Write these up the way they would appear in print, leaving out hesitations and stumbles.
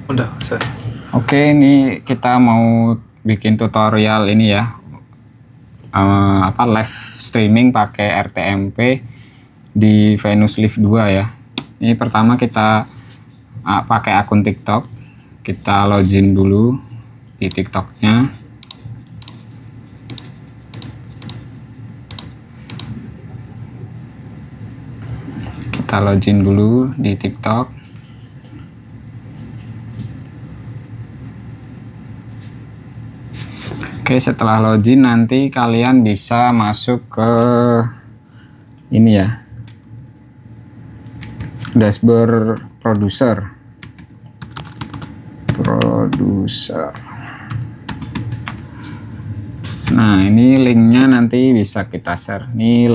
Udah, Ustaz. Oke, ini kita mau bikin tutorial ini ya, live streaming pakai RTMP di Venus Live 2 ya. Ini pertama kita pakai akun TikTok, kita login dulu di TikToknya. Kita login dulu di TikTok. Oke, setelah login nanti kalian bisa masuk ke ini ya, dashboard produser. Nah, ini linknya nanti bisa kita share. Ini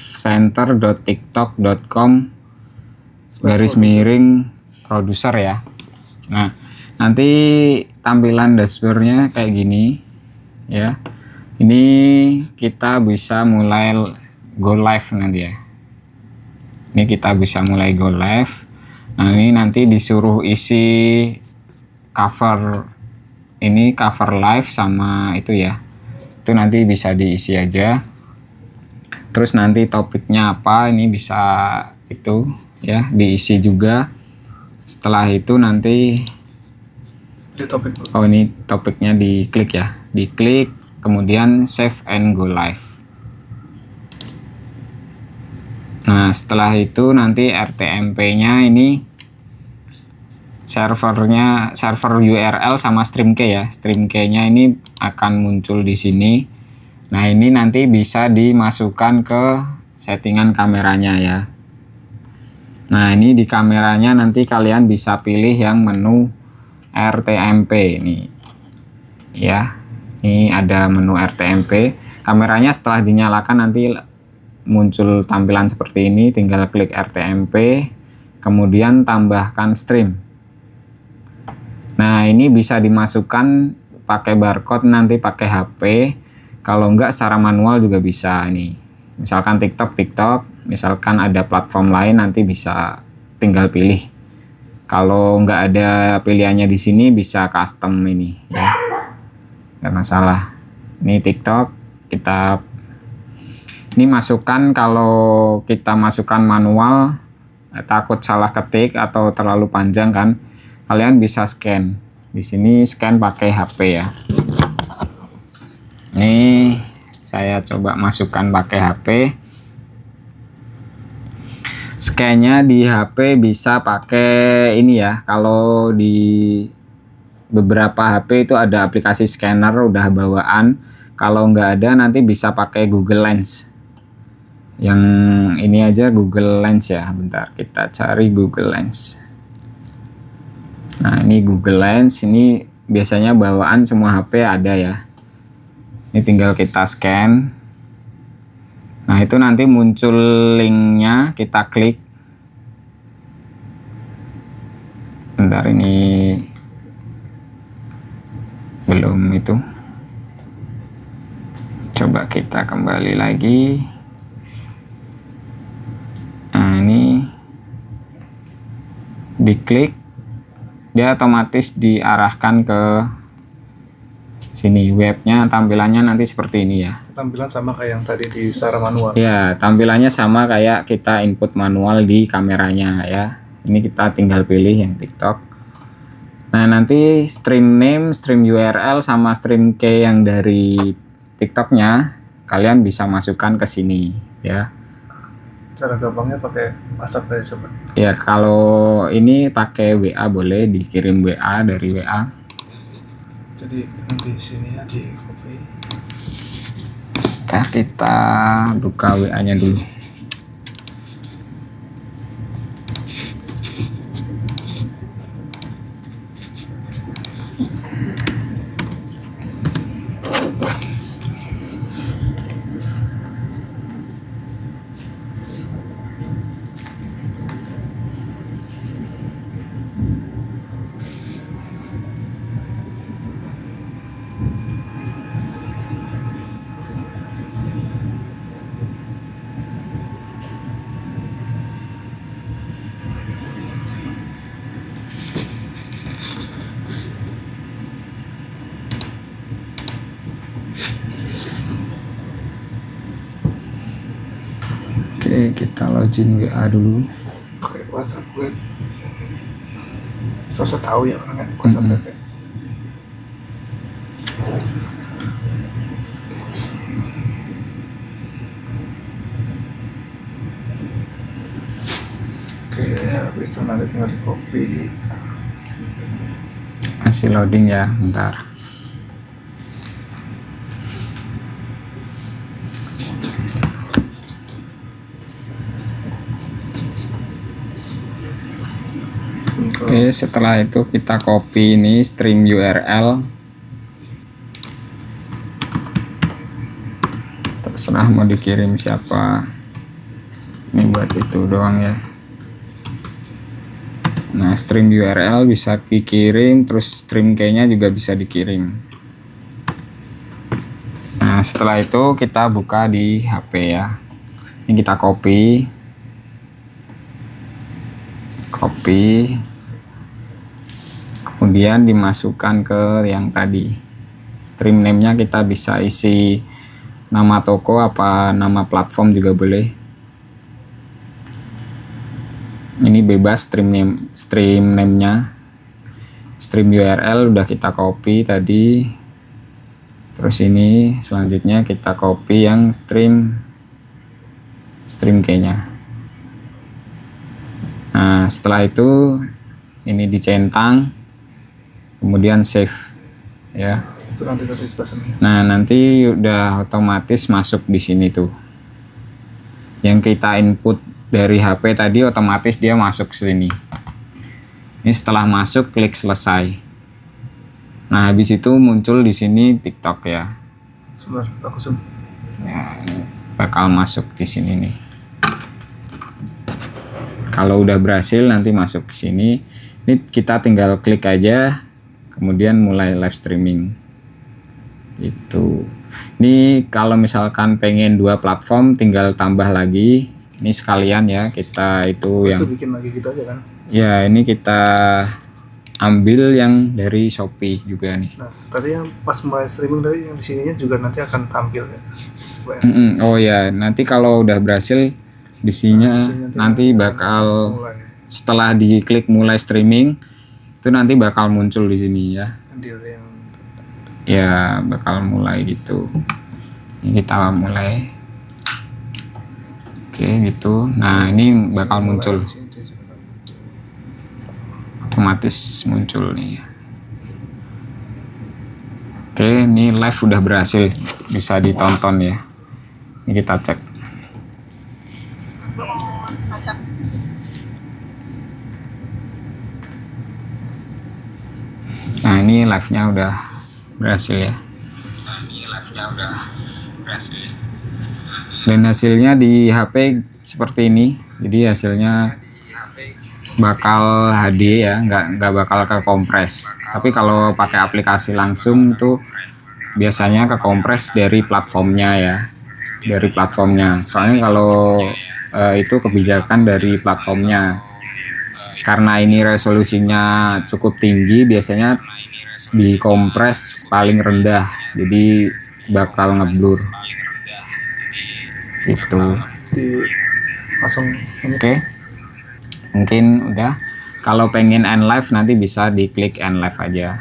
livecenter.tiktok.com/produser ya. Nah, nanti tampilan dashboardnya kayak gini ya. Ini kita bisa mulai go live nanti ya. Ini kita bisa mulai go live. Nah, ini nanti disuruh isi cover live sama itu ya. Itu nanti bisa diisi aja. Terus nanti topiknya apa, ini bisa itu ya diisi juga. Setelah itu nanti Di topik. oh, ini topiknya diklik ya, diklik kemudian save and go live. Nah, setelah itu nanti RTMP-nya ini server URL sama stream key ya. Stream key-nya ini akan muncul di sini. Nah, ini nanti bisa dimasukkan ke settingan kameranya ya. Nah, ini di kameranya nanti kalian bisa pilih yang menu RTMP ini. Ya. Ini ada menu RTMP. Kameranya setelah dinyalakan nanti muncul tampilan seperti ini, tinggal klik RTMP, kemudian tambahkan stream. Nah, ini bisa dimasukkan pakai barcode, nanti pakai HP. Kalau enggak secara manual juga bisa nih. Misalkan TikTok, misalkan ada platform lain nanti bisa tinggal pilih. Kalau enggak ada pilihannya di sini bisa custom ini ya. Enggak masalah. Ini TikTok, ini masukkan, kalau kita masukkan manual takut salah ketik atau terlalu panjang kan. Kalian bisa scan. Di sini scan pakai HP ya. Ini saya coba masukkan pakai HP. Scan-nya di HP bisa pakai ini ya. Kalau di beberapa HP itu ada aplikasi scanner udah bawaan. Kalau nggak ada nanti bisa pakai Google Lens. Yang ini aja Google Lens ya. Bentar, kita cari Google Lens. Nah, ini Google Lens, ini biasanya bawaan semua HP ada ya. Ini tinggal kita scan. Nah, itu nanti muncul linknya, kita klik. Bentar, ini belum itu. Coba kita kembali lagi. Nah, ini diklik, dia otomatis diarahkan ke sini. Webnya tampilannya nanti seperti ini ya. Tampilan sama kayak yang tadi di secara manual. Ya, tampilannya sama kayak kita input manual di kameranya ya. Ini kita tinggal pilih yang TikTok. Nah, nanti stream name, stream URL sama stream key yang dari TikToknya kalian bisa masukkan ke sini ya. Cara gampangnya pakai WhatsApp aja coba. Ya, kalau ini pakai WA boleh, dikirim WA dari WA. Jadi ini di sini ya, di copy. Nah, kita buka WA-nya dulu. Oke, kita login WA dulu. Oke, WhatsApp gue. Sosok tahu ya orang kan WhatsApp gue. Oke, habis itu nanti tinggal di copy. Masih loading ya, bentar. Oke, setelah itu kita copy ini stream URL. Terserah mau dikirim siapa. Ini buat itu doang ya. Nah, stream URL bisa dikirim, terus stream key-nya juga bisa dikirim. Nah, setelah itu kita buka di HP ya. Ini kita copy, kemudian dimasukkan ke yang tadi. Stream name-nya kita bisa isi nama toko apa nama platform juga boleh. Ini bebas stream name-nya. Stream URL udah kita copy tadi. Terus ini selanjutnya kita copy yang stream key-nya. Nah, setelah itu ini dicentang, kemudian save ya. Nah, nanti udah otomatis masuk di sini tuh. Yang kita input dari HP tadi otomatis dia masuk ke sini. Ini setelah masuk klik selesai. Nah, habis itu muncul di sini TikTok ya. Sebentar, aku zoom. Ya, bakal masuk di sini nih. Kalau udah berhasil nanti masuk ke sini. Ini kita tinggal klik aja, kemudian mulai live streaming. Itu. Ini kalau misalkan pengen 2 platform tinggal tambah lagi. Ini sekalian ya, kita itu yang bikin lagi gitu aja kan. Ya, ini kita ambil yang dari Shopee juga nih. Nah, tadi yang pas mulai streaming tadi yang di sininya juga nanti akan tampil ya. Oh ya, nanti kalau udah berhasil di sininya nanti bakal mulai. Setelah diklik mulai streaming itu nanti bakal muncul di sini ya. Ya, bakal mulai gitu. Ini kita mulai. Oke, gitu. Nah, ini bakal muncul. Otomatis muncul nih. Oke, ini live udah berhasil. Bisa ditonton ya. Ini kita cek. Nah, ini live-nya udah berhasil ya. Dan hasilnya di HP seperti ini. Jadi hasilnya bakal HD ya, nggak bakal kekompres. Tapi kalau pakai aplikasi langsung tuh biasanya kekompres dari platformnya ya, dari platformnya. Soalnya kalau itu kebijakan dari platformnya. Karena ini resolusinya cukup tinggi, biasanya dikompres paling rendah, jadi bakal ngeblur. Itu. Langsung. Oke. Mungkin udah. Kalau pengen end live nanti bisa diklik end live aja.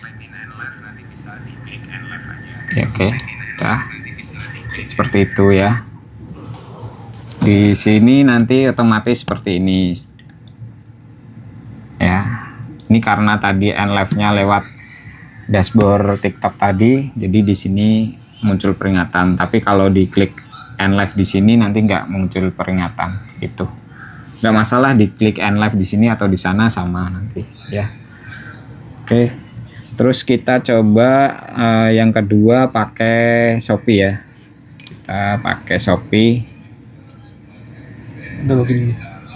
Ya, oke. Udah. Seperti itu ya. Di sini nanti otomatis seperti ini. Ya. Ini karena tadi end live-nya lewat dashboard TikTok tadi, jadi di sini muncul peringatan. Tapi kalau diklik end live di sini nanti nggak muncul peringatan gitu. Nggak masalah diklik end live di sini atau di sana sama nanti ya. Oke, terus kita coba yang kedua pakai Shopee ya. Kita pakai Shopee. Udah login.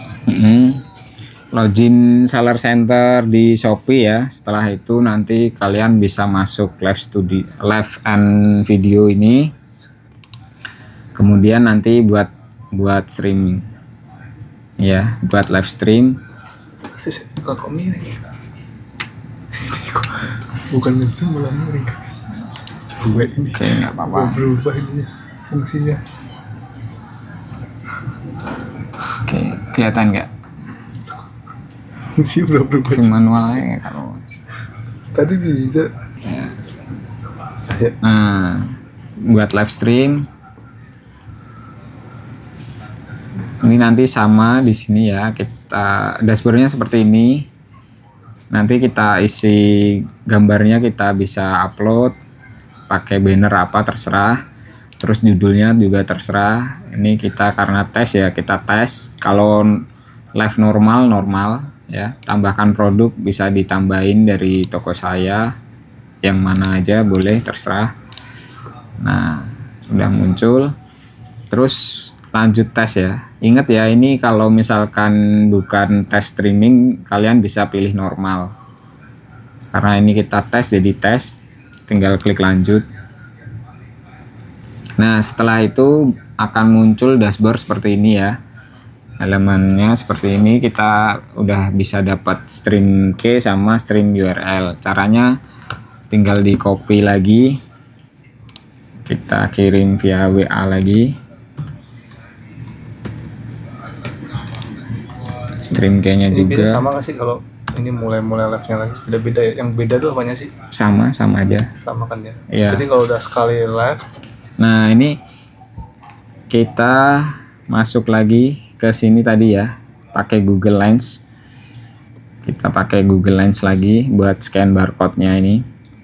Login seller center di Shopee ya. Setelah itu nanti kalian bisa masuk live and video ini. Kemudian nanti buat streaming ya, buat live stream. Kok miring? Bukan nge-zoom malah miring. Coba ini. Oke, nggak apa-apa. Berubah ininya fungsinya. kelihatan nggak? Sih berubah. Si manualnya kalau Tadi bisa. ya. Nah, buat live stream ini nanti sama di sini ya, kita dashboardnya seperti ini. Nanti kita isi gambarnya, kita bisa upload pakai banner apa terserah, terus judulnya juga terserah. Ini kita karena tes ya, kita tes. Kalau live normal ya, tambahkan produk bisa ditambahin dari toko saya, yang mana aja boleh terserah. Nah, udah muncul, terus lanjut tes ya. Ingat ya, ini kalau misalkan bukan tes streaming, kalian bisa pilih normal. Karena ini kita tes, jadi tes, tinggal klik lanjut. Nah, setelah itu akan muncul dashboard seperti ini ya. Elemennya seperti ini, kita udah bisa dapat stream key sama stream URL. Caranya tinggal di copy lagi, kita kirim via WA lagi. Stream key-nya Ini beda juga sama nggak sih kalau ini mulai live-nya lagi? Beda-beda ya? Yang beda tuh apanya sih? sama aja. Sama kan ya? Iya. Jadi kalau udah sekali live, Nah, ini kita masuk lagi ke sini tadi ya, pakai Google Lens. Kita pakai Google Lens lagi buat scan barcode-nya ini.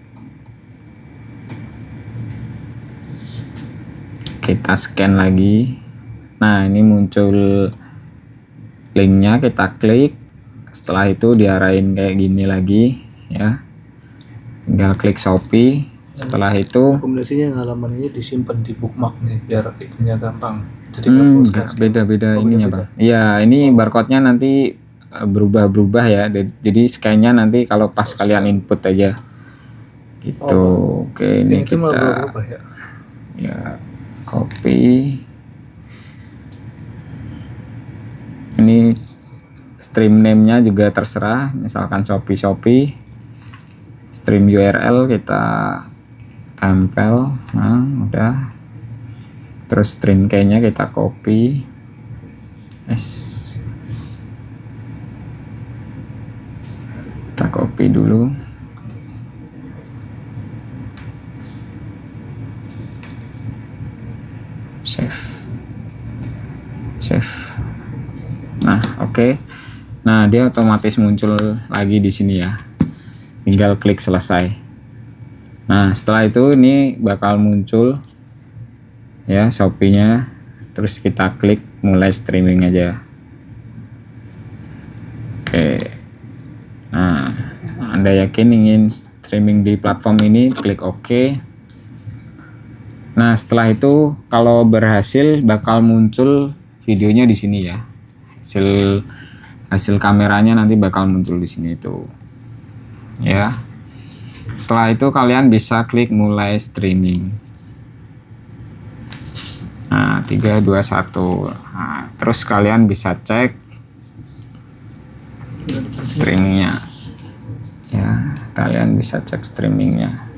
Kita scan lagi. Nah, ini muncul linknya, kita klik. Setelah itu diarahin kayak gini lagi ya. Tinggal klik Shopee. Setelah itu rekomendasinya halaman ini disimpan di bookmark nih biar ikunya gampang. Jadi nggak perlu enggak scan. beda-beda Oh, ininya beda-beda. Bang. Iya, ini barcode-nya nanti berubah-berubah ya. Jadi scan-nya nanti kalau pas kalian input aja. Gitu. Oke, ini Yang itu malah kita berubah ya. ya copy. Ini stream name-nya juga terserah, misalkan Shopee. Stream URL kita tempel. Nah, udah. Terus stream key-nya kita copy. Kita copy dulu. Save. Nah, oke. Nah, dia otomatis muncul lagi di sini ya. Tinggal klik selesai. Nah, setelah itu ini bakal muncul ya Shopee-nya. Terus kita klik mulai streaming aja. Oke. Nah, Anda yakin ingin streaming di platform ini, klik OK. Nah, setelah itu kalau berhasil bakal muncul videonya di sini ya. Hasil kameranya nanti bakal muncul di sini itu. Ya. Setelah itu kalian bisa klik mulai streaming. Nah, 3 2 1. Nah, terus kalian bisa cek streamingnya. Ya, kalian bisa cek streamingnya.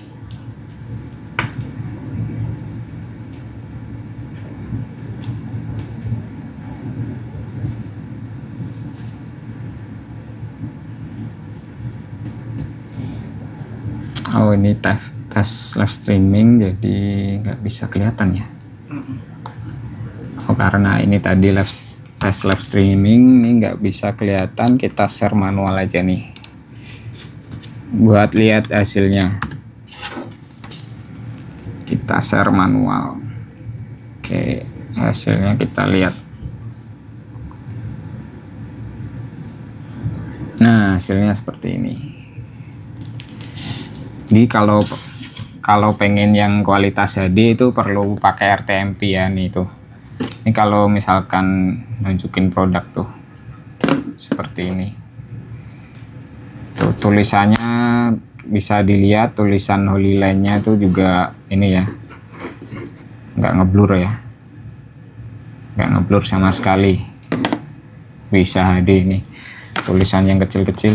Oh, ini tes live streaming jadi nggak bisa kelihatan ya. Oh, karena ini tadi tes live streaming, ini nggak bisa kelihatan. Kita share manual aja nih buat lihat hasilnya. Kita share manual. Oke, hasilnya kita lihat. Nah, hasilnya seperti ini. Jadi kalau pengen yang kualitas HD itu perlu pakai RTMP ya nih tuh. Ini kalau misalkan nunjukin produk tuh seperti ini. Tuh tulisannya bisa dilihat, tulisan Holy Line-nya itu juga ini ya. Nggak ngeblur ya. Nggak ngeblur sama sekali. Bisa HD ini. Tulisan yang kecil-kecil.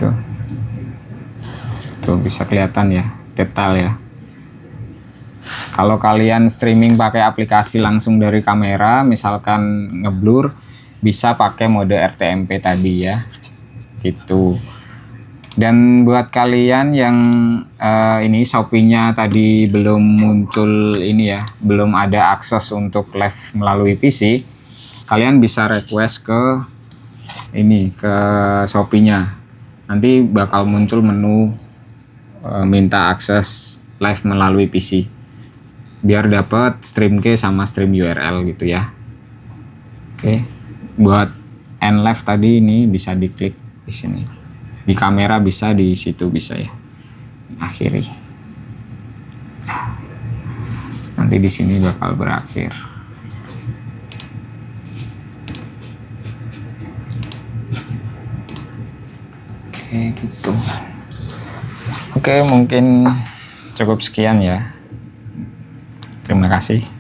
Tuh bisa kelihatan ya, detail ya. Kalau kalian streaming pakai aplikasi langsung dari kamera, misalkan ngeblur, bisa pakai mode RTMP tadi ya. Itu. Dan buat kalian yang ini Shopee-nya tadi belum muncul ini ya, belum ada akses untuk live melalui PC, kalian bisa request ke ini, ke Shopee-nya. Nanti bakal muncul menu minta akses live melalui PC. Biar dapat stream key sama stream URL gitu ya. Oke. Buat end live tadi ini bisa diklik di sini. Di kamera bisa, di situ bisa ya. Akhiri. Nanti di sini bakal berakhir. Oke, gitu. Oke, mungkin cukup sekian ya. Terima kasih.